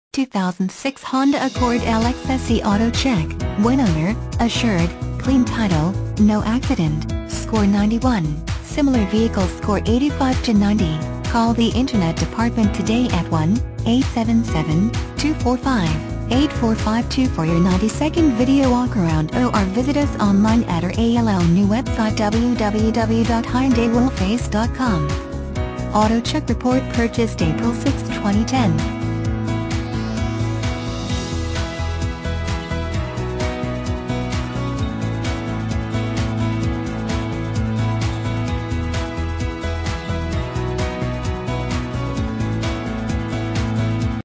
2006 Honda Accord LXSE Auto Check. When owner, assured, clean title, no accident, score 91. Similar vehicles score 85 to 90. Call the Internet Department today at 1-877-245-8452 for your 90-second video walkaround, or visit us online at our ALL new website www.hyundaywolfchase.com. Auto Check Report purchased April 6, 2010.